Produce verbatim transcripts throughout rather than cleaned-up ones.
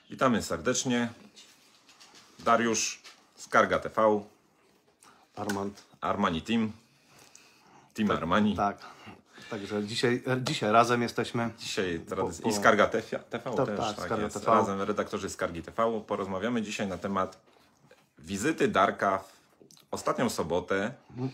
Witamy serdecznie. Dariusz, Skarga T V, Armand. Armani Team, Team tak, Armani. Tak, także dzisiaj, dzisiaj razem jesteśmy. Dzisiaj tradyc... po, po... i Skarga T V to, też, tak, tak Skarga jest. T V. Razem redaktorzy Skargi T V. Porozmawiamy dzisiaj na temat wizyty Darka w ostatnią sobotę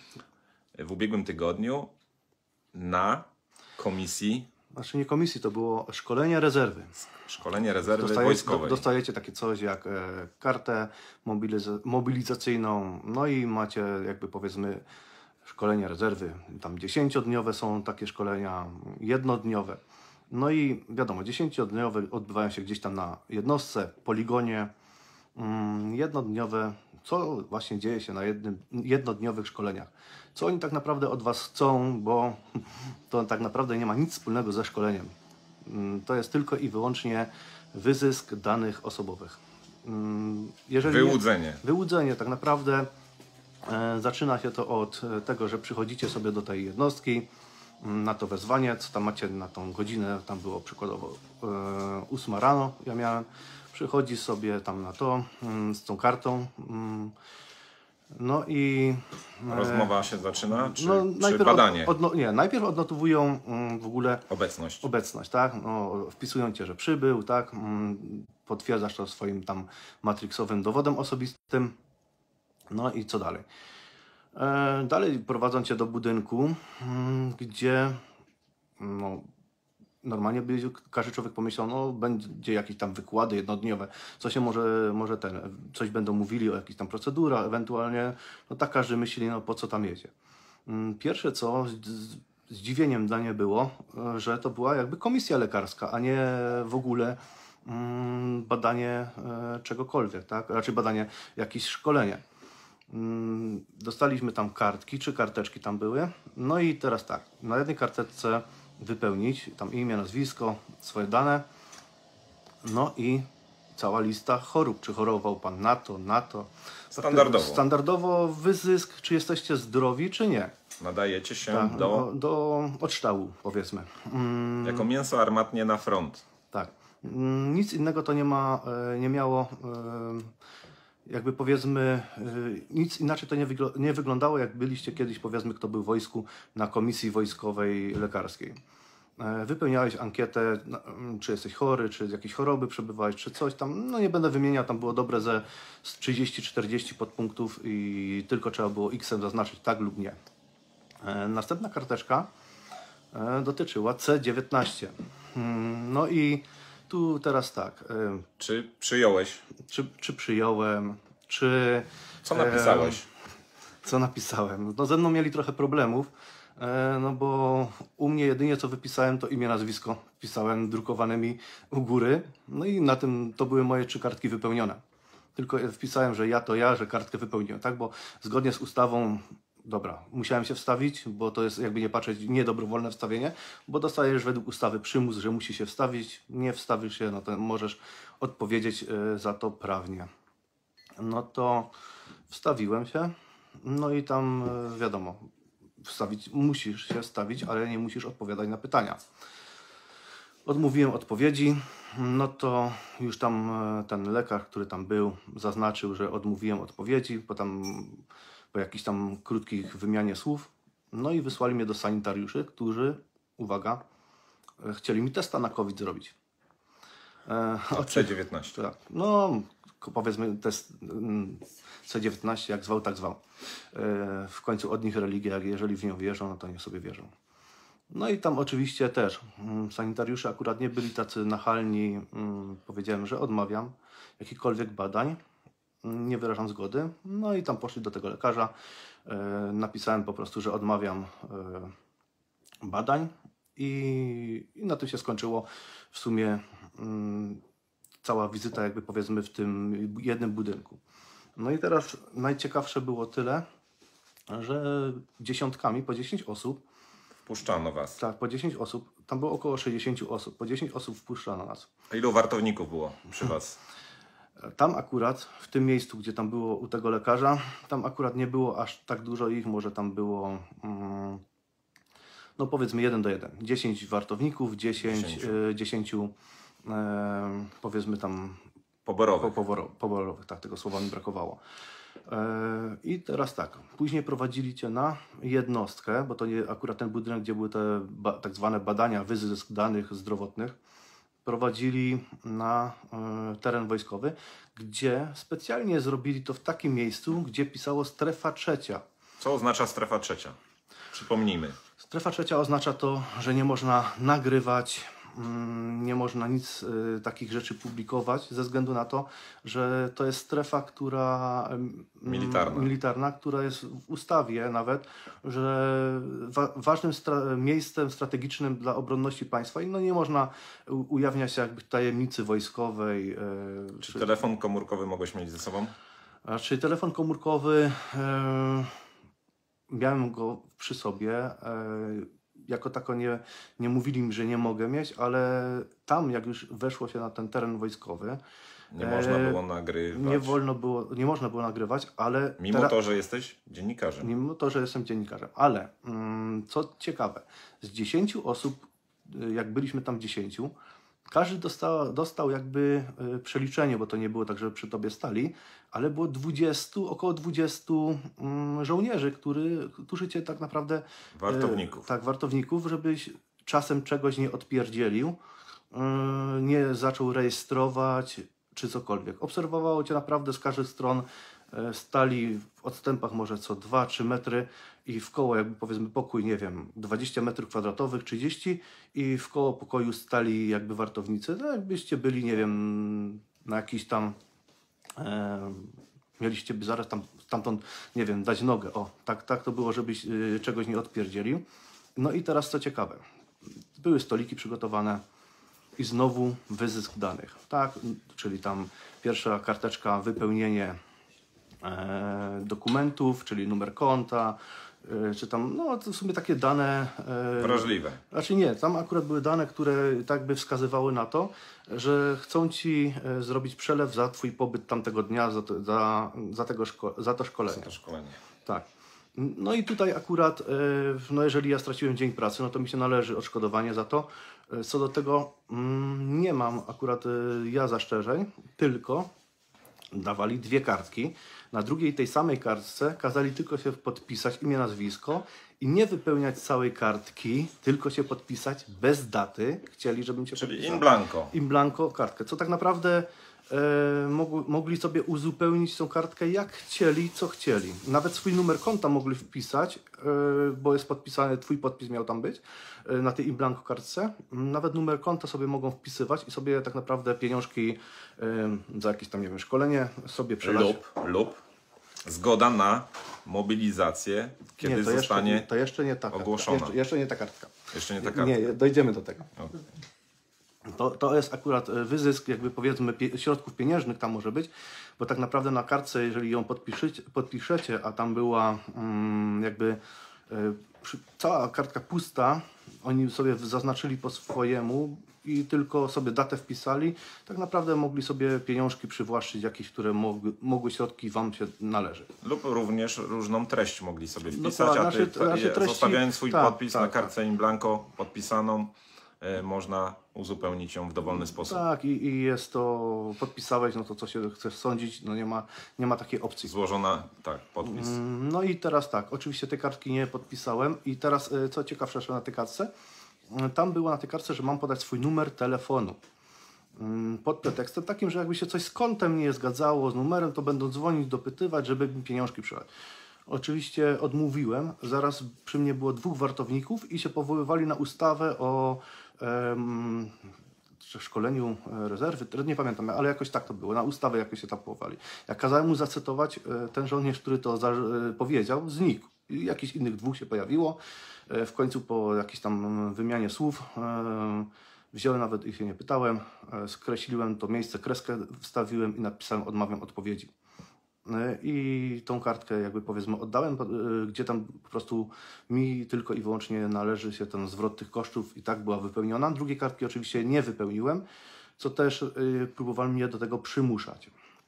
w ubiegłym tygodniu na komisji. Znaczy nie komisji, to było szkolenie rezerwy. Szkolenie rezerwy Dostajecie, wojskowej. Dostajecie takie coś jak e, kartę mobiliz- mobilizacyjną, no i macie jakby powiedzmy szkolenie rezerwy. Tam dziesięciodniowe są takie szkolenia, jednodniowe. No i wiadomo, dziesięciodniowe odbywają się gdzieś tam na jednostce, poligonie. Mm, jednodniowe, co właśnie dzieje się na jednym, jednodniowych szkoleniach. Co oni tak naprawdę od Was chcą, bo to tak naprawdę nie ma nic wspólnego ze szkoleniem. To jest tylko i wyłącznie wyzysk danych osobowych. Jeżeli Wyłudzenie. Nie, wyłudzenie tak naprawdę e, zaczyna się to od tego, że przychodzicie sobie do tej jednostki na to wezwanie, co tam macie na tą godzinę, tam było przykładowo e, ósma rano, ja miałem, przychodzi sobie tam na to mm, z tą kartą. Mm, no i... E, Rozmowa się zaczyna, czy, no, czy najpierw badanie? Od, odno, nie, najpierw odnotowują mm, w ogóle Obecność. obecność, tak? No, wpisują Cię, że przybył, tak? Mm, potwierdzasz to swoim tam matrixowym dowodem osobistym. No i co dalej? E, dalej prowadzą Cię do budynku, mm, gdzie no, normalnie by każdy człowiek pomyślał, no będzie jakieś tam wykłady jednodniowe, co się może, może ten, coś będą mówili o jakichś tam procedurach, ewentualnie, no tak każdy myśli, no po co tam jedzie. Pierwsze co, z, zdziwieniem dla mnie było, że to była jakby komisja lekarska, a nie w ogóle mm, badanie e, czegokolwiek, tak? Raczej badanie, jakieś szkolenie. Mm, dostaliśmy tam kartki, czy karteczki tam były, no i teraz tak, na jednej karteczce wypełnić tam imię, nazwisko, swoje dane, no i cała lista chorób, czy chorował Pan na to, na to. Standardowo. Standardowo wyzysk, czy jesteście zdrowi, czy nie. Nadajecie się Tak, do... do, do odształu, powiedzmy. Mm, Jako mięso armatnie na front. tak. Mm, nic innego to nie ma, e, nie miało, e, jakby powiedzmy, e, nic inaczej to nie, wygl- nie wyglądało, jak byliście kiedyś, powiedzmy, kto był w wojsku, na komisji wojskowej lekarskiej. E, wypełniałeś ankietę, no, czy jesteś chory, czy jakieś choroby przebywałeś, czy coś tam, no nie będę wymieniał, tam było dobre ze trzydzieści czterdzieści podpunktów i tylko trzeba było X-em zaznaczyć tak lub nie. E, następna karteczka e, dotyczyła C dziewiętnaście. Mm, no i tu teraz tak. E, Czy przyjąłeś? czy, czy przyjąłem, czy... Co napisałeś? E, co napisałem? No ze mną mieli trochę problemów, e, no bo u mnie jedynie co wypisałem to imię, nazwisko. Wpisałem drukowanymi u góry, no i na tym to były moje trzy kartki wypełnione. Tylko wpisałem, że ja to ja, że kartkę wypełniłem, tak? Bo zgodnie z ustawą, dobra, musiałem się wstawić, bo to jest jakby nie patrzeć, niedobrowolne wstawienie, bo dostajesz według ustawy przymus, że musi się wstawić. Nie wstawisz się, no to możesz odpowiedzieć y, za to prawnie. No to wstawiłem się, no i tam y, wiadomo, wstawić, musisz się wstawić, ale nie musisz odpowiadać na pytania. Odmówiłem odpowiedzi, no to już tam e, ten lekarz, który tam był, zaznaczył, że odmówiłem odpowiedzi, po, tam, po jakichś tam krótkich wymianie słów. No i wysłali mnie do sanitariuszy, którzy, uwaga, e, chcieli mi testa na COVID zrobić. E, C dziewiętnaście. Tak, no powiedzmy test mm, C dziewiętnaście, jak zwał, tak zwał. E, w końcu od nich religia, jak jeżeli w nią wierzą, no to niech sobie wierzą. No i tam oczywiście też mm, sanitariusze akurat nie byli tacy nachalni. Mm, powiedziałem, że odmawiam jakichkolwiek badań, mm, nie wyrażam zgody. No i tam poszli do tego lekarza. E, napisałem po prostu, że odmawiam e, badań i, i na tym się skończyło w sumie mm, cała wizyta, jakby powiedzmy, w tym jednym budynku. No i teraz najciekawsze było tyle, że dziesiątkami, po dziesięć osób, Wpuszczano was. tak, po dziesięć osób, tam było około sześćdziesiąt osób, po dziesięć osób wpuszczano nas. A ilu wartowników było przy was? Tam akurat, w tym miejscu, gdzie tam było u tego lekarza, tam akurat nie było aż tak dużo ich, może tam było, mm, no powiedzmy jeden do jeden. dziesięć wartowników, dziesięć, Dziesięciu. y, dziesięciu e, powiedzmy tam Poborowych. Po, poboro, poborowych, tak, tego słowa mi brakowało. E, I teraz tak, później prowadzili cię na jednostkę, bo to nie akurat ten budynek, gdzie były te ba, tak zwane badania, wyzysk danych zdrowotnych, prowadzili na e, teren wojskowy, gdzie specjalnie zrobili to w takim miejscu, gdzie pisało strefa trzecia. Co oznacza strefa trzecia? Przypomnijmy. Strefa trzecia oznacza to, że nie można nagrywać, nie można nic y, takich rzeczy publikować ze względu na to, że to jest strefa, która y, Militarna. militarna, która jest w ustawie nawet, że wa ważnym stra miejscem strategicznym dla obronności państwa i no nie można ujawniać jakby tajemnicy wojskowej. Y, czy, czy telefon komórkowy mogłeś mieć ze sobą? A, czy telefon komórkowy, y, miałem go przy sobie. Y, Jako tako nie, nie mówili mi, że nie mogę mieć, ale tam jak już weszło się na ten teren wojskowy, nie można było nagrywać. Nie wolno było, nie można było nagrywać, ale mimo teraz, to, że jesteś dziennikarzem. Mimo to, że jestem dziennikarzem, ale mm, co ciekawe, z dziesięciu osób, jak byliśmy tam dziesięciu, każdy dostał, dostał jakby y, przeliczenie, bo to nie było tak, że przy tobie stali, ale było dwudziestu, około dwudziestu y, żołnierzy, który, którzy cię tak naprawdę... Wartowników. Y, tak, wartowników, żebyś czasem czegoś nie odpierdzielił, y, nie zaczął rejestrować, czy cokolwiek. Obserwowało cię naprawdę z każdych stron, y, stali w odstępach może co dwa trzy metry i w koło jakby powiedzmy pokój, nie wiem, dwadzieścia metrów kwadratowych, trzydzieści i w koło pokoju stali jakby wartownicy. No jakbyście byli, nie wiem, na jakiś tam, e, mieliście by zaraz tam, stamtąd, nie wiem, dać nogę. O, tak, tak to było, żebyś y, czegoś nie odpierdzielił. No i teraz co ciekawe, były stoliki przygotowane i znowu wyzysk danych, tak, czyli tam pierwsza karteczka, wypełnienie e, dokumentów, czyli numer konta, czy tam, no to w sumie takie dane... E, wrażliwe. Znaczy nie, tam akurat były dane, które tak by wskazywały na to, że chcą ci e, zrobić przelew za twój pobyt tamtego dnia, za to, za, za tego szko za to szkolenie. Za to szkolenie. Tak. No i tutaj akurat, e, no jeżeli ja straciłem dzień pracy, no to mi się należy odszkodowanie za to. E, co do tego mm, nie mam akurat e, ja zastrzeżeń, tylko dawali dwie kartki. Na drugiej tej samej kartce kazali tylko się podpisać imię, nazwisko i nie wypełniać całej kartki, tylko się podpisać bez daty. Chcieli, żebym cię Czyli podpisał. in blanco. In blanco kartkę. Co tak naprawdę e, mogli, mogli sobie uzupełnić tą kartkę jak chcieli, co chcieli. Nawet swój numer konta mogli wpisać, e, bo jest podpisany, twój podpis miał tam być e, na tej in blanco kartce. Nawet numer konta sobie mogą wpisywać i sobie tak naprawdę pieniążki e, za jakieś tam, nie wiem, szkolenie sobie przelać. Lub, lub zgoda na mobilizację, kiedy nie, to zostanie jeszcze, to jeszcze nie ta ogłoszona. Jeszcze, jeszcze nie ta kartka. Jeszcze nie ta kartka. Nie, dojdziemy do tego. Okay. To, to jest akurat wyzysk, jakby powiedzmy, pie, środków pieniężnych tam może być, bo tak naprawdę na kartce, jeżeli ją podpiszecie, podpiszecie a tam była mm, jakby y, przy, cała kartka pusta, oni sobie zaznaczyli po swojemu i tylko sobie datę wpisali, tak naprawdę mogli sobie pieniążki przywłaszczyć jakieś, które mogły, mogły środki wam się należeć. Lub również różną treść mogli sobie wpisać, no, a nasze, ty, nasze treści, zostawiając swój tak, podpis tak, na kartce tak. in blanco podpisaną, y, można uzupełnić ją w dowolny sposób. Tak, i, i jest to, podpisałeś, no to co się chcesz sądzić, no nie ma, nie ma takiej opcji. Złożona, tak, podpis. No i teraz tak, oczywiście te kartki nie podpisałem i teraz, co ciekawsze na tej kartce, tam było na tej kartce, że mam podać swój numer telefonu. Pod pretekstem takim, że jakby się coś z kontem nie zgadzało z numerem, to będą dzwonić, dopytywać, żeby mi pieniążki przelać. Oczywiście odmówiłem, zaraz przy mnie było dwóch wartowników i się powoływali na ustawę o em, szkoleniu rezerwy, nie pamiętam, ale jakoś tak to było, na ustawę jakoś się tam powoływali. Jak kazałem mu zacytować, ten żołnierz, który to za, powiedział, znikł. I jakichś innych dwóch się pojawiło. W końcu po jakiejś tam wymianie słów wziąłem, nawet ich się nie pytałem, skreśliłem to miejsce, kreskę wstawiłem i napisałem odmawiam odpowiedzi. I tą kartkę jakby powiedzmy oddałem, gdzie tam po prostu mi tylko i wyłącznie należy się ten zwrot tych kosztów i tak była wypełniona. Drugiej kartki oczywiście nie wypełniłem, co też próbowali mnie do tego przymuszać.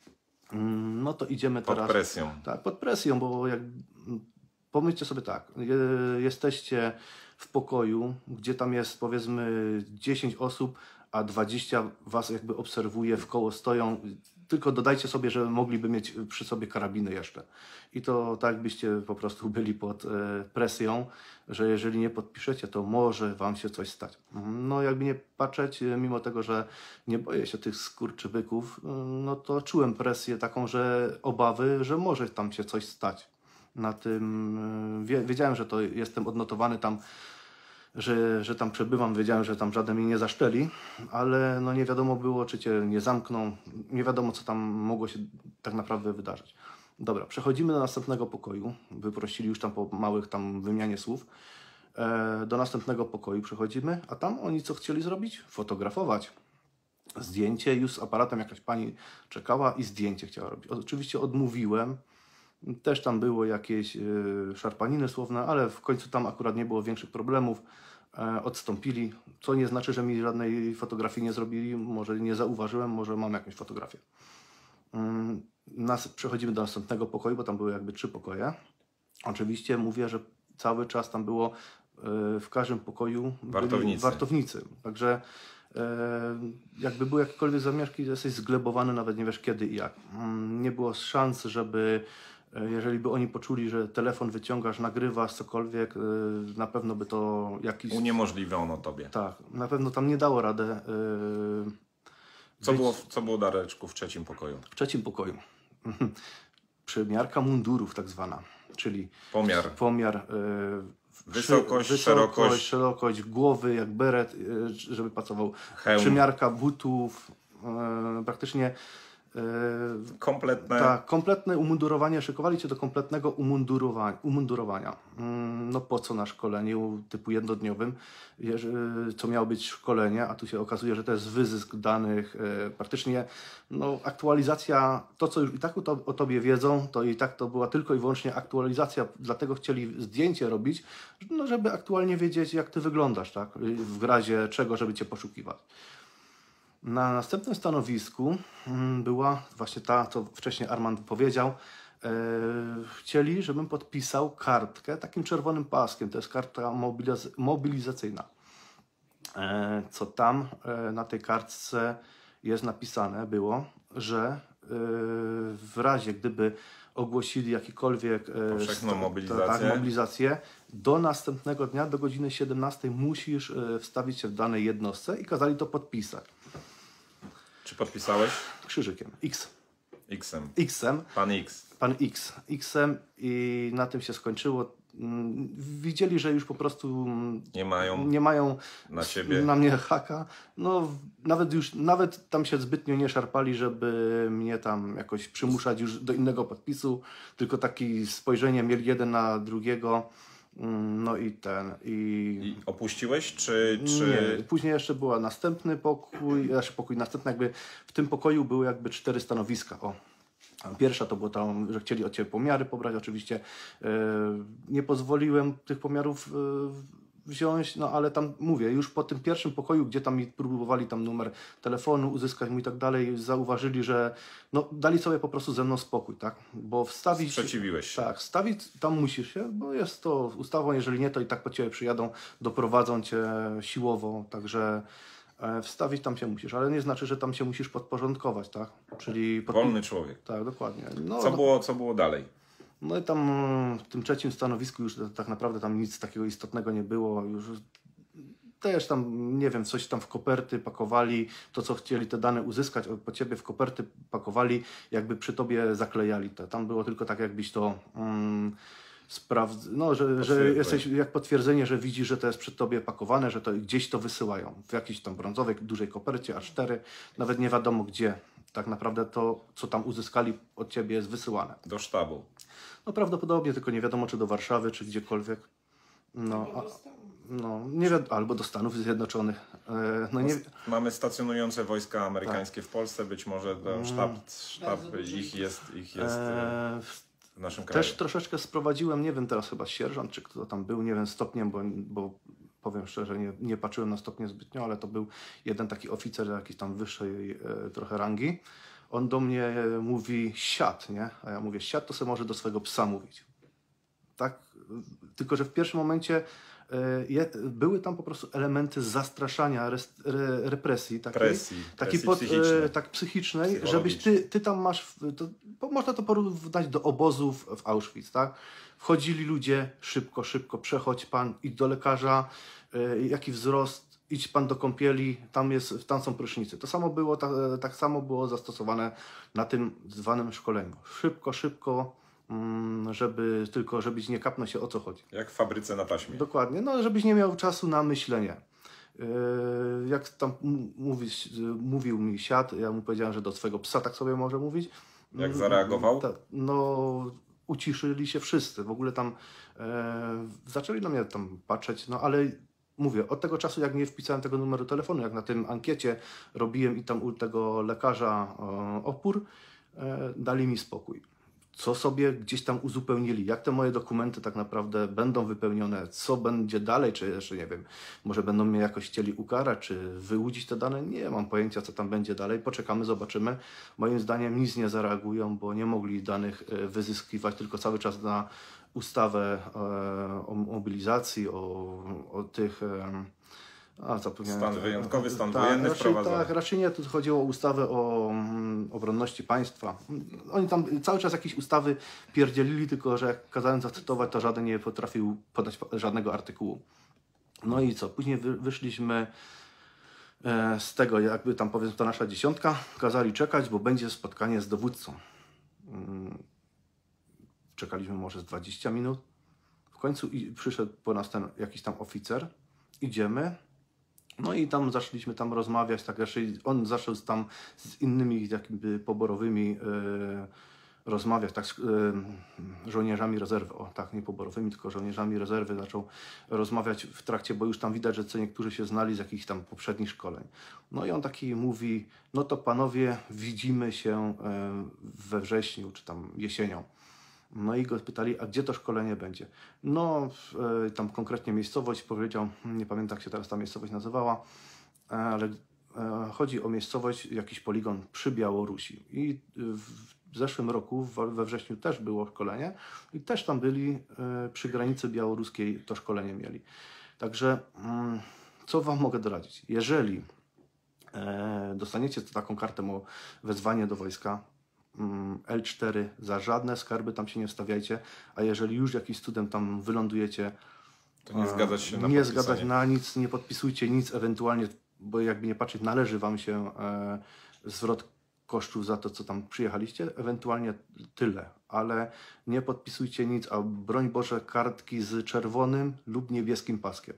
No to idziemy pod teraz... Pod presją. Tak, pod presją, bo jak... Pomyślcie sobie tak, jesteście w pokoju, gdzie tam jest powiedzmy dziesięć osób, a dwadzieścia was jakby obserwuje, w koło stoją. Tylko dodajcie sobie, że mogliby mieć przy sobie karabiny jeszcze. I to tak byście po prostu byli pod e, presją, że jeżeli nie podpiszecie, to może wam się coś stać. No jakby nie patrzeć, mimo tego, że nie boję się tych skurczybyków, no to czułem presję taką, że obawy, że może tam się coś stać. Na tym wie, wiedziałem, że to jestem odnotowany tam, że, że tam przebywam, wiedziałem, że tam żaden mnie nie zaszczeli, ale no nie wiadomo było, czy cię nie zamkną, nie wiadomo, co tam mogło się tak naprawdę wydarzyć. Dobra, przechodzimy do następnego pokoju. Wyprosili już tam po małych tam wymianie słów. E, do następnego pokoju przechodzimy, a tam oni co chcieli zrobić? Fotografować. Zdjęcie, już z aparatem jakaś pani czekała i zdjęcie chciała robić. Oczywiście odmówiłem. Też tam było jakieś y, szarpaniny słowne, ale w końcu tam akurat nie było większych problemów. E, odstąpili, co nie znaczy, że mi żadnej fotografii nie zrobili. Może nie zauważyłem, może mam jakąś fotografię. Mm, nas, przechodzimy do następnego pokoju, bo tam były jakby trzy pokoje. Oczywiście mówię, że cały czas tam było y, w każdym pokoju wartownicy. wartownicy. Także e, jakby były jakiekolwiek zamieszki, jesteś zglebowany, nawet nie wiesz kiedy i jak. Mm, nie było szans, żeby jeżeli by oni poczuli, że telefon wyciągasz, nagrywasz cokolwiek, na pewno by to jakiś... Uniemożliwiono tobie. Tak, na pewno tam nie dało radę. Yy... Co, być... było, co było, Dareczku, w trzecim pokoju? W trzecim pokoju. Przymiarka mundurów tak zwana, czyli pomiar, pomiar yy... wysokość, wysokość, szerokość, szerokość głowy, jak beret, yy, żeby pasował. Hełm. Przymiarka butów, yy, praktycznie kompletne. Tak, kompletne umundurowanie, szykowali cię do kompletnego umundurowania. umundurowania. No po co na szkoleniu typu jednodniowym, co miało być szkolenie, a tu się okazuje, że to jest wyzysk danych, praktycznie no, aktualizacja, to co już i tak o tobie wiedzą, to i tak to była tylko i wyłącznie aktualizacja, dlatego chcieli zdjęcie robić, no, żeby aktualnie wiedzieć, jak ty wyglądasz, tak? W razie czego, żeby cię poszukiwać. Na następnym stanowisku była właśnie ta, co wcześniej Armand powiedział. E, chcieli, żebym podpisał kartkę takim czerwonym paskiem. To jest karta mobiliz mobilizacyjna. E, co tam e, na tej kartce jest napisane było, że e, w razie gdyby ogłosili jakikolwiek powszechną mobilizację. Tak, mobilizację, do następnego dnia, do godziny siedemnastej musisz e, wstawić się w danej jednostce i kazali to podpisać. Czy podpisałeś? Krzyżykiem. X. X-em. X-em. Pan X. Pan X. X-em i na tym się skończyło. Widzieli, że już po prostu nie mają, nie mają na ciebie, na mnie haka. No nawet już, nawet tam się zbytnio nie szarpali, żeby mnie tam jakoś przymuszać już do innego podpisu, tylko takie spojrzenie mieli jeden na drugiego. No i ten. I, I opuściłeś, czy, czy... Nie, później jeszcze była następny pokój, jeszcze pokój następny, jakby w tym pokoju były jakby cztery stanowiska. O. Pierwsza to było tam, że chcieli od ciebie pomiary pobrać, oczywiście yy, nie pozwoliłem tych pomiarów yy, wziąć, no ale tam mówię, już po tym pierwszym pokoju, gdzie tam mi próbowali tam numer telefonu uzyskać mu i tak dalej, zauważyli, że no dali sobie po prostu ze mną spokój, tak? Bo wstawić... Sprzeciwiłeś się. Tak, wstawić tam musisz się, bo jest to ustawą, jeżeli nie, to i tak po ciebie przyjadą, doprowadzą cię siłowo, także e, wstawić tam się musisz, ale nie znaczy, że tam się musisz podporządkować, tak? Czyli podpi- wolny człowiek. Tak, dokładnie. No, co, no, było, co było dalej? No i tam w tym trzecim stanowisku już tak naprawdę tam nic takiego istotnego nie było. Już też tam, nie wiem, coś tam w koperty pakowali, to co chcieli te dane uzyskać po ciebie w koperty pakowali, jakby przy tobie zaklejali to. Tam było tylko tak, jakbyś to mm, sprawdz... No, że, że jesteś jak potwierdzenie, że widzisz, że to jest przy tobie pakowane, że to gdzieś to wysyłają. W jakiejś tam brązowej, dużej kopercie, A cztery, nawet nie wiadomo gdzie. Tak naprawdę to, co tam uzyskali od ciebie, jest wysyłane. Do sztabu. No prawdopodobnie, tylko nie wiadomo, czy do Warszawy, czy gdziekolwiek. No, a, no nie wiadomo, albo do Stanów Zjednoczonych. E, no nie... Mamy stacjonujące wojska amerykańskie tak. w Polsce, być może to sztab, sztab ich jest, ich jest e, w naszym kraju. Też troszeczkę sprowadziłem, nie wiem teraz chyba sierżant, czy kto tam był, nie wiem, stopniem, bo, bo powiem szczerze, nie, nie patrzyłem na stopnie zbytnio, ale to był jeden taki oficer jakiejś tam wyższej e, trochę rangi. On do mnie mówi siad, nie? A ja mówię siad, to sobie może do swojego psa mówić. Tak? Tylko że w pierwszym momencie je, były tam po prostu elementy zastraszania, res, re, represji, takiej, Presji, takiej presji pod, psychicznej. e, tak psychicznej, żebyś ty, ty tam masz, to, bo można to porównać do obozów w Auschwitz, tak? Wchodzili ludzie, szybko, szybko, przechodź pan, idź do lekarza, e, jaki wzrost, idź pan do kąpieli, tam, jest, tam są prysznice. To samo było, tak, tak samo było zastosowane na tym zwanym szkoleniu. Szybko, szybko, żeby tylko, żebyś nie kapnął się, o co chodzi. Jak w fabryce na taśmie. Dokładnie, no żebyś nie miał czasu na myślenie. Jak tam mówi, mówił mi siad, ja mu powiedziałem, że do swojego psa tak sobie może mówić. Jak zareagował? No uciszyli się wszyscy, w ogóle tam e, zaczęli na mnie tam patrzeć, no ale mówię, od tego czasu jak nie wpisałem tego numeru telefonu, jak na tym ankiecie robiłem i tam u tego lekarza e, opór, e, dali mi spokój. Co sobie gdzieś tam uzupełnili, jak te moje dokumenty tak naprawdę będą wypełnione, co będzie dalej, czy jeszcze nie wiem, może będą mnie jakoś chcieli ukarać, czy wyłudzić te dane, nie mam pojęcia, co tam będzie dalej, poczekamy, zobaczymy. Moim zdaniem nic nie zareagują, bo nie mogli danych wyzyskiwać, tylko cały czas na ustawę o mobilizacji, o, o tych... A, stan wyjątkowy, stan tak, wojenny raczej, wprowadzony. Tak, raczej nie, tu chodziło o ustawę o mm, obronności państwa. Oni tam cały czas jakieś ustawy pierdzielili, tylko że jak kazałem zacytować, to żaden nie potrafił podać żadnego artykułu. No i co, później wy, wyszliśmy e, z tego, jakby tam powiedzmy ta nasza dziesiątka, kazali czekać, bo będzie spotkanie z dowódcą. Mm, czekaliśmy może z dwadzieścia minut. W końcu i przyszedł po nas ten jakiś tam oficer. Idziemy. No i tam zaczęliśmy tam rozmawiać, tak raczej on zaczął tam z innymi jakby poborowymi yy, rozmawiać, tak z yy, żołnierzami rezerwy, o tak, nie poborowymi, tylko żołnierzami rezerwy zaczął rozmawiać w trakcie, bo już tam widać, że co niektórzy się znali z jakichś tam poprzednich szkoleń. No i on taki mówi, no to panowie, widzimy się yy, we wrześniu, czy tam jesienią. No i go pytali, a gdzie to szkolenie będzie? No, e, tam konkretnie miejscowość powiedział, nie pamiętam jak się teraz ta miejscowość nazywała, ale e, chodzi o miejscowość, jakiś poligon przy Białorusi. I w zeszłym roku, w, we wrześniu też było szkolenie i też tam byli e, przy granicy białoruskiej to szkolenie mieli. Także mm, co wam mogę doradzić? Jeżeli e, dostaniecie taką kartę o wezwanie do wojska, L cztery, za żadne skarby tam się nie wstawiajcie, a jeżeli już jakiś cudem tam wylądujecie, to nie zgadzać się na nie zgadzać na nic, nie podpisujcie nic, ewentualnie, bo jakby nie patrzeć, należy wam się e, zwrot kosztów za to, co tam przyjechaliście, ewentualnie tyle, ale nie podpisujcie nic, a broń Boże kartki z czerwonym lub niebieskim paskiem.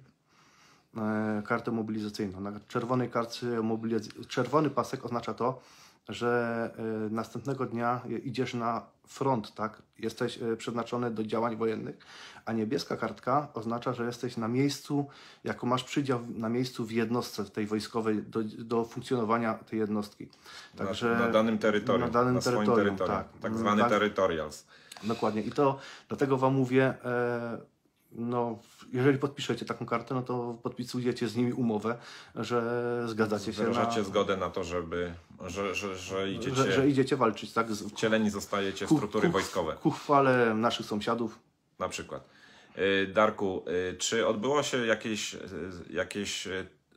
E, kartę mobilizacyjną. Na czerwonej kartce mobiliz- czerwony pasek oznacza to, że y, następnego dnia idziesz na front, tak? Jesteś y, przeznaczony do działań wojennych, a niebieska kartka oznacza, że jesteś na miejscu, jako masz przydział na miejscu w jednostce tej wojskowej do, do funkcjonowania tej jednostki. Także na, na danym terytorium, na, danym na swoim terytorium, terytorium, tak, tak zwany tak, territorials. Dokładnie i to dlatego wam mówię, e, no, jeżeli podpiszecie taką kartę, no to podpisujecie z nimi umowę, że zgadzacie się Wyrażacie na... zgodę na to, żeby, że, że, że, idziecie, że, że idziecie walczyć, tak? Wcieleni zostajecie w ku, struktury ku, wojskowe. Ku chwale naszych sąsiadów. Na przykład. Darku, czy odbyło się jakieś, jakieś,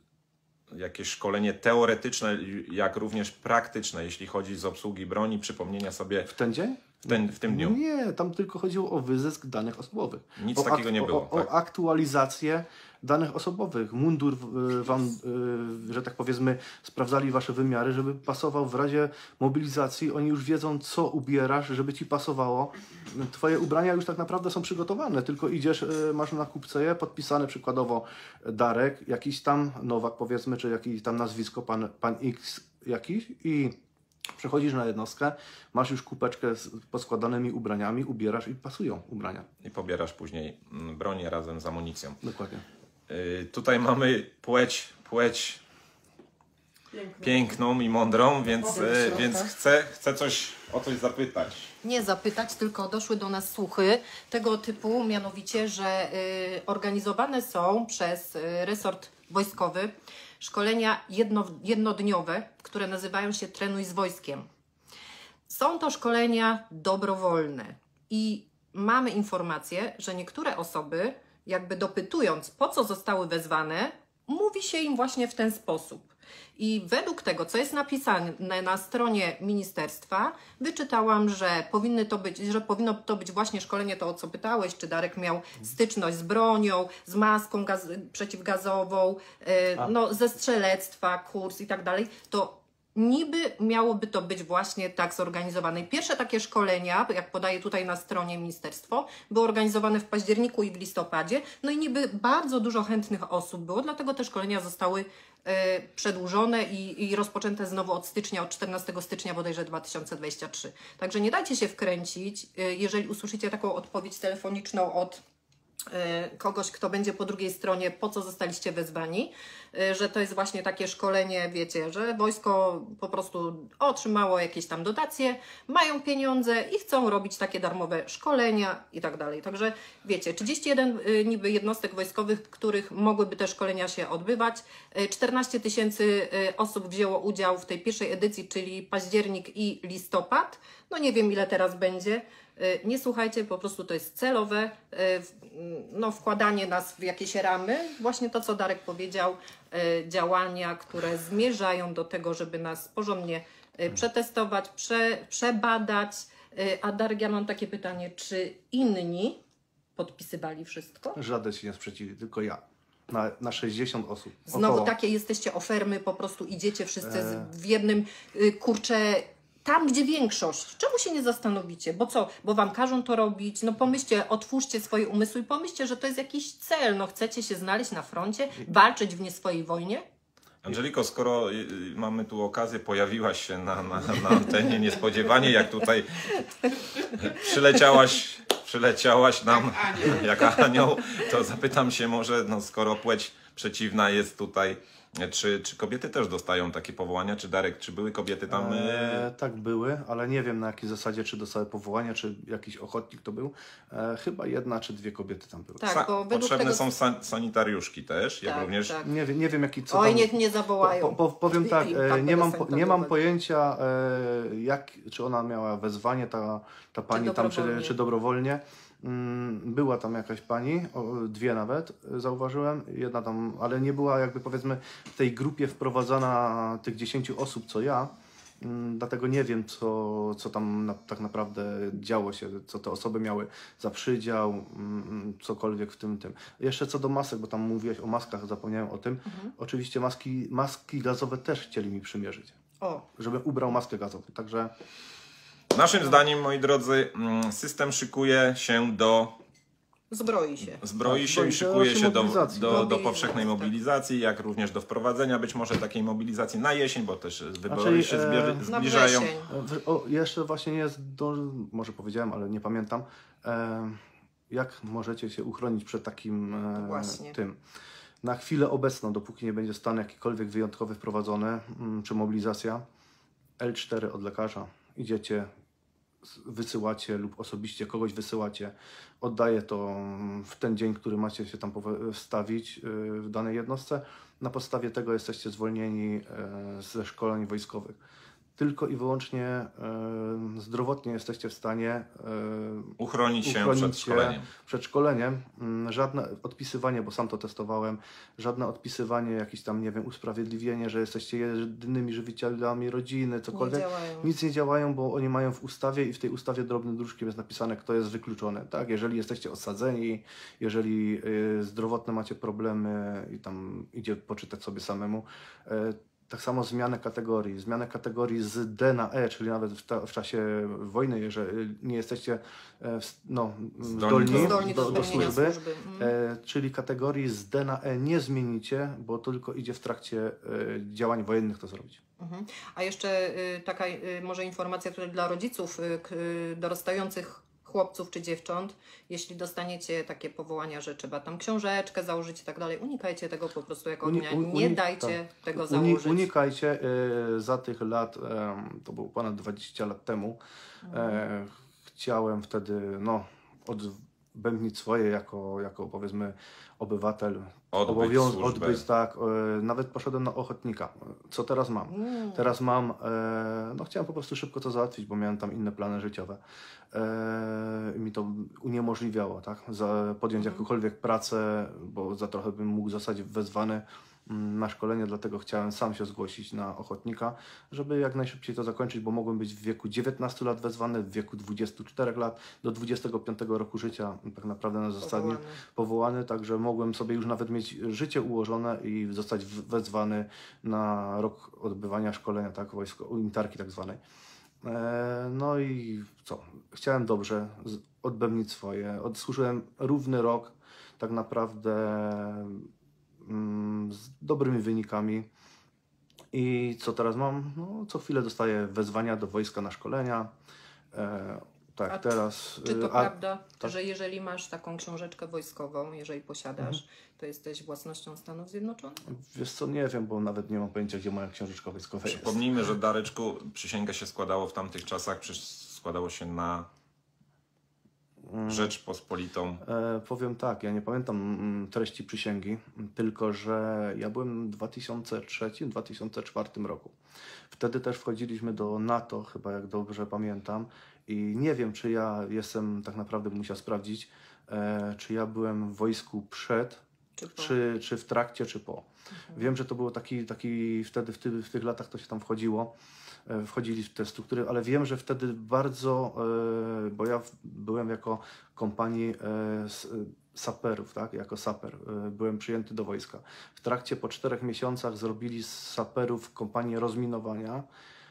jakieś szkolenie teoretyczne, jak również praktyczne, jeśli chodzi z obsługi broni, przypomnienia sobie... W ten dzień? W, ten, w tym dniu? Nie, tam tylko chodziło o wyzysk danych osobowych. Nic o takiego nie było. O, tak? o aktualizację danych osobowych. Mundur wam, że tak powiedzmy, sprawdzali wasze wymiary, żeby pasował w razie mobilizacji. Oni już wiedzą, co ubierasz, żeby ci pasowało. Twoje ubrania już tak naprawdę są przygotowane, tylko idziesz, masz na kupce je, podpisane przykładowo Darek, jakiś tam Nowak powiedzmy, czy jakiś tam nazwisko, pan, pan X jakiś i przechodzisz na jednostkę, masz już kupeczkę z poskładanymi ubraniami, ubierasz i pasują ubrania. I pobierasz później bronię razem z amunicją. Dokładnie. Yy, tutaj mamy płeć, płeć piękną, piękną i mądrą, więc, yy, więc chcę, chcę coś o coś zapytać. Nie zapytać, tylko doszły do nas słuchy tego typu, mianowicie, że y, organizowane są przez y, resort wojskowy szkolenia jedno, jednodniowe, które nazywają się Trenuj z wojskiem. Są to szkolenia dobrowolne i mamy informację, że niektóre osoby jakby dopytując, po co zostały wezwane, mówi się im właśnie w ten sposób. I według tego, co jest napisane na stronie ministerstwa, wyczytałam, że powinny to być, że powinno to być właśnie szkolenie, to o co pytałeś, czy Darek miał styczność z bronią, z maską gaz przeciwgazową, yy, no, ze strzelectwa, kurs i tak dalej, to niby miałoby to być właśnie tak zorganizowane. I pierwsze takie szkolenia, jak podaje tutaj na stronie ministerstwo, były organizowane w październiku i w listopadzie. No i niby bardzo dużo chętnych osób było, dlatego te szkolenia zostały e, przedłużone i, i rozpoczęte znowu od stycznia, od czternastego stycznia bodajże dwa tysiące dwudziestego trzeciego. Także nie dajcie się wkręcić, e, jeżeli usłyszycie taką odpowiedź telefoniczną od kogoś, kto będzie po drugiej stronie, po co zostaliście wezwani, że to jest właśnie takie szkolenie, wiecie, że wojsko po prostu otrzymało jakieś tam dotacje, mają pieniądze i chcą robić takie darmowe szkolenia i tak dalej. Także wiecie, trzydzieści jeden niby jednostek wojskowych, których mogłyby te szkolenia się odbywać, czternaście tysięcy osób wzięło udział w tej pierwszej edycji, czyli październik i listopad. No nie wiem, ile teraz będzie. Nie słuchajcie, po prostu to jest celowe, no, wkładanie nas w jakieś ramy. Właśnie to, co Darek powiedział, działania, które zmierzają do tego, żeby nas porządnie przetestować, prze, przebadać. A Darek, ja mam takie pytanie, czy inni podpisywali wszystko? Żaden się nie sprzeciwi, tylko ja. Na, na sześćdziesiąt osób. Znowu Około. takie jesteście ofermy, po prostu idziecie wszyscy z, w jednym, kurczę, tam, gdzie większość. Czemu się nie zastanowicie? Bo co? Bo wam każą to robić? No pomyślcie, otwórzcie swoje umysły i pomyślcie, że to jest jakiś cel. No chcecie się znaleźć na froncie, walczyć w nie swojej wojnie? Angeliko, skoro y, mamy tu okazję, pojawiłaś się na, na, na antenie niespodziewanie, jak tutaj przyleciałaś, przyleciałaś nam jak anioł, to zapytam się może, no skoro płeć przeciwna jest tutaj, Czy, czy kobiety też dostają takie powołania? Czy Darek, czy były kobiety tam? E, tak były, ale nie wiem na jakiej zasadzie, czy dostały powołania, czy jakiś ochotnik to był. E, chyba jedna czy dwie kobiety tam były. Tak, Sa bo według potrzebne tego... są san sanitariuszki też, jak Tak, również. tak. Nie, wiem- nie wiem jaki co Oj, tam... niech nie zawołają. Po, po, powiem tak, Im e, tam nie, mam, tego po, nie mam sanitarium. pojęcia, e, jak, czy ona miała wezwanie, ta, ta pani tam, czy, dobrowolnie. czy dobrowolnie. Mm, Była tam jakaś pani, o, dwie nawet, e, zauważyłem, jedna tam, ale nie była jakby powiedzmy w tej grupie wprowadzana tych dziesięciu osób, co ja. Mm, Dlatego nie wiem, co, co tam na, tak naprawdę działo się, co te osoby miały za przydział, mm, cokolwiek w tym tym. Jeszcze co do masek, bo tam mówiłeś o maskach, zapomniałem o tym. Mhm. Oczywiście maski, maski gazowe też chcieli mi przymierzyć, O, żebym ubrał maskę gazową. Także Naszym zdaniem, moi drodzy, mm, system szykuje się do. zbroi się. Zbroi Tak, się i zbroi się, szykuje się do, mobilizacji. do, do Mobilizacji, powszechnej tak. mobilizacji, jak również do wprowadzenia być może takiej mobilizacji na jesień, bo też wybory Znaczy, się e, zbie- Na zbliżają. wrzesień. e, o, jeszcze właśnie nie zdążyłem, może powiedziałem, ale nie pamiętam, e, jak możecie się uchronić przed takim e, Właśnie. tym. Na chwilę obecną, dopóki nie będzie stan jakikolwiek wyjątkowy wprowadzony, mm, czy mobilizacja, L cztery od lekarza, idziecie, wysyłacie lub osobiście kogoś wysyłacie, oddaje to w ten dzień, który macie się tam powe- wstawić yy, w danej jednostce. Na podstawie tego jesteście zwolnieni yy, ze szkoleń wojskowych. Tylko i wyłącznie yy, zdrowotnie jesteście w stanie yy, Uchronić się uchronić przed szkoleniem. przed szkoleniem. Mm, Żadne odpisywanie, bo sam to testowałem, żadne odpisywanie, jakieś tam, nie wiem, usprawiedliwienie, że jesteście jedynymi żywicielami rodziny, Nie cokolwiek. działają. Nic nie działają, bo oni mają w ustawie i w tej ustawie drobnym druczkiem jest napisane, kto jest wykluczony. Tak? Jeżeli jesteście osadzeni, jeżeli y, zdrowotne macie problemy i tam idzie poczytać sobie samemu, y, tak samo zmianę kategorii. Zmianę kategorii z D na E, czyli nawet w, ta, w czasie wojny, jeżeli nie jesteście e, w, no, Zdolni zdolni, do- Zdolni do do, do spełnienia służby, służby. Mhm. e, czyli kategorii z D na E nie zmienicie, bo tylko idzie w trakcie e, działań wojennych to zrobić. Mhm. A jeszcze y, taka y, może informacja tutaj dla rodziców y, k- y, dorastających chłopców czy dziewcząt, jeśli dostaniecie takie powołania, że trzeba tam książeczkę założyć i tak dalej, unikajcie tego po prostu jako Uni- ognia. uni- Nie uni- dajcie tak. tego Uni, założyć. unikajcie e, za tych lat, e, to było ponad dwadzieścia lat temu, e, chciałem wtedy no, od, bębnić swoje jako, jako powiedzmy obywatel, Odbyć obowiąz- służbę. odbyć, tak, e, nawet poszedłem na ochotnika. Co teraz mam? Mm. Teraz mam, e, no chciałem po prostu szybko to załatwić, bo miałem tam inne plany życiowe. E, mi to uniemożliwiało, tak, za, podjąć Mhm. jakąkolwiek pracę, bo za trochę bym mógł zostać wezwany na szkolenie, dlatego chciałem sam się zgłosić na ochotnika, żeby jak najszybciej to zakończyć, bo mogłem być w wieku dziewiętnastu lat wezwany, w wieku dwudziestu czterech lat, do dwudziestego piątego roku życia tak naprawdę na zasadzie Powołany. powołany, także mogłem sobie już nawet mieć życie ułożone i zostać w- wezwany na rok odbywania szkolenia, tak, wojsko, unitarki tak zwanej. E, No i co? Chciałem dobrze z- odbębnić swoje. Odsłużyłem równy rok, tak naprawdę mm, z dobrymi wynikami. I co teraz mam? No, co chwilę dostaję wezwania do wojska na szkolenia. E, tak, A teraz. Czy to a, prawda, tak. że jeżeli masz taką książeczkę wojskową, jeżeli posiadasz, Mhm. to jesteś własnością Stanów Zjednoczonych? Wiesz co, nie wiem, bo nawet nie mam pojęcia, gdzie moja książeczka wojskowa jest. Przypomnijmy, że Dareczku, przysięgę się składało w tamtych czasach, przecież składało się na Rzeczpospolitą. E, powiem tak, ja nie pamiętam mm, treści przysięgi, tylko że ja byłem w dwa tysiące trzecim dwa tysiące czwartym roku. Wtedy też wchodziliśmy do NATO, chyba jak dobrze pamiętam. I nie wiem, czy ja jestem, tak naprawdę bym musiał sprawdzić, e, czy ja byłem w wojsku przed, Czy po? czy, czy w trakcie, czy po. Wiem, że to było taki, taki wtedy w, ty, w tych latach to się tam wchodziło, e, wchodzili w te struktury, ale wiem, że wtedy bardzo, e, bo ja w, byłem jako kompanii e, s, saperów, tak, jako saper, e, byłem przyjęty do wojska. W trakcie po czterech miesiącach zrobili z saperów kompanię rozminowania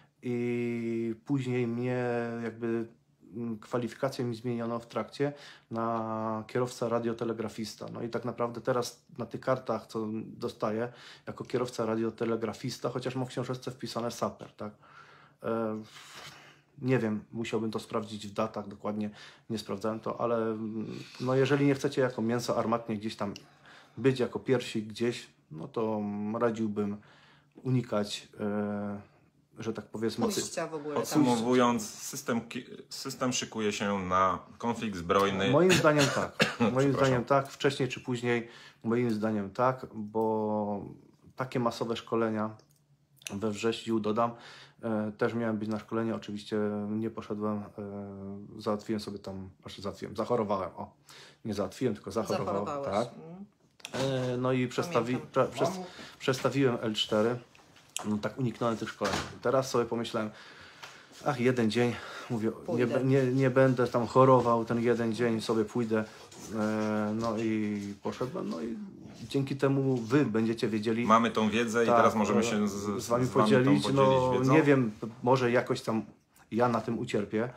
i później mnie jakby mm, kwalifikację mi zmieniono w trakcie na kierowca radiotelegrafista. No i tak naprawdę teraz na tych kartach, co dostaję, jako kierowca radiotelegrafista, chociaż mam w książeczce wpisane saper, tak? E, nie wiem, musiałbym to sprawdzić w datach, dokładnie nie sprawdzałem to, ale mm, no jeżeli nie chcecie jako mięso armatnie gdzieś tam być jako pierwsi gdzieś, no to radziłbym unikać, e, że tak powiedzmy, Pójścia w ogóle tam. Podsumowując, system, ki- system szykuje się na konflikt zbrojny. Moim zdaniem tak. Moim Przepraszam. zdaniem tak, wcześniej czy później, moim zdaniem tak, bo takie masowe szkolenia we wrześniu dodam. E, też miałem być na szkolenie, oczywiście nie poszedłem, e, załatwiłem sobie tam, znaczy załatwiłem, zachorowałem, o, nie załatwiłem, tylko zachorowałem, Zachorowałeś. tak. Mm. E, no i przestawi, Pamiętam. pre, przez, przestawiłem L cztery, no tak uniknąłem tych szkoleń. Teraz sobie pomyślałem, ach, jeden dzień, mówię, nie, Pójdę. be- nie, nie będę tam chorował, ten jeden dzień sobie pójdę. E, no i poszedłem, no i dzięki temu wy będziecie wiedzieli. Mamy tą wiedzę i tak, teraz możemy e, się z, z, z wami z wami podzielić. tą No podzielić wiedzą. nie wiem, może jakoś tam ja na tym ucierpię,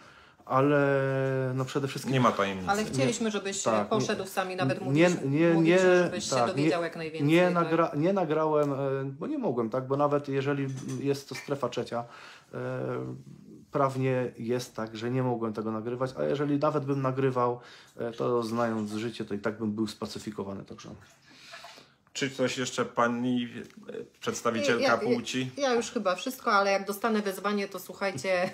ale no przede wszystkim Nie ma tajemnicy. Ale chcieliśmy, żebyś tak, poszedł sami, nawet nie, mówisz, nie, mówisz, nie, żebyś tak, się dowiedział nie, jak najwięcej. Nie, tak? nagra, nie nagrałem, e, bo nie mogłem, tak, bo nawet jeżeli jest to strefa trzecia, e, prawnie jest tak, że nie mogłem tego nagrywać, a jeżeli nawet bym nagrywał, e, to znając życie, to i tak bym był spacyfikowany, także. Czy coś jeszcze pani e, przedstawicielka Ja- ja- płci? Ja już chyba wszystko, ale jak dostanę wezwanie, to słuchajcie,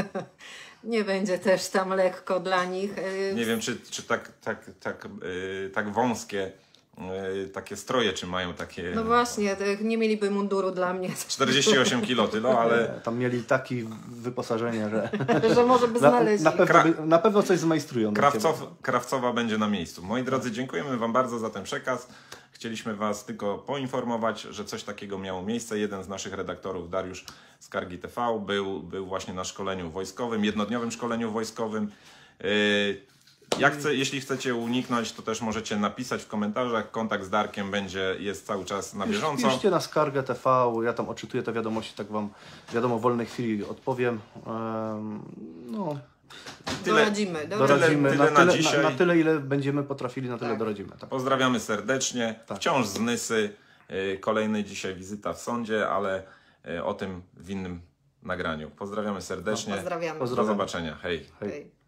nie będzie też tam lekko dla nich. Y, Nie wiem, czy, czy tak, tak, tak, yy, tak wąskie yy, takie stroje, czy mają takie No właśnie, to nie mieliby munduru dla mnie, czterdzieści osiem kilo tylo, ale E, Tam mieli takie wyposażenie, że że może by na, znaleźli. na, pewno, Kra- by- na pewno coś zmajstrują. dla ciebie. Krawcow, Krawcowa będzie na miejscu. Moi drodzy, dziękujemy Wam bardzo za ten przekaz. Chcieliśmy Was tylko poinformować, że coś takiego miało miejsce. Jeden z naszych redaktorów, Dariusz z Skargi T V, był, był właśnie na szkoleniu wojskowym, jednodniowym szkoleniu wojskowym. Yy, Jak chce, jeśli chcecie uniknąć, to też możecie napisać w komentarzach. Kontakt z Darkiem będzie, jest cały czas na bieżąco. Piszcie na Skargę T V, ja tam odczytuję te wiadomości, tak wam wiadomo w wolnej chwili odpowiem. Ehm, no, Tyle. Doradzimy. doradzimy. doradzimy tyle na, na tyle, dzisiaj. na, na tyle, ile będziemy potrafili, na tyle Tak. doradzimy. Tak. Pozdrawiamy serdecznie. Tak. Wciąż z Nysy. Yy, Kolejny dzisiaj wizyta w sądzie, ale yy, o tym w innym nagraniu. Pozdrawiamy serdecznie. Pozdrawiamy. Do Pozdrawiamy. zobaczenia. Hej. Hej. Hej.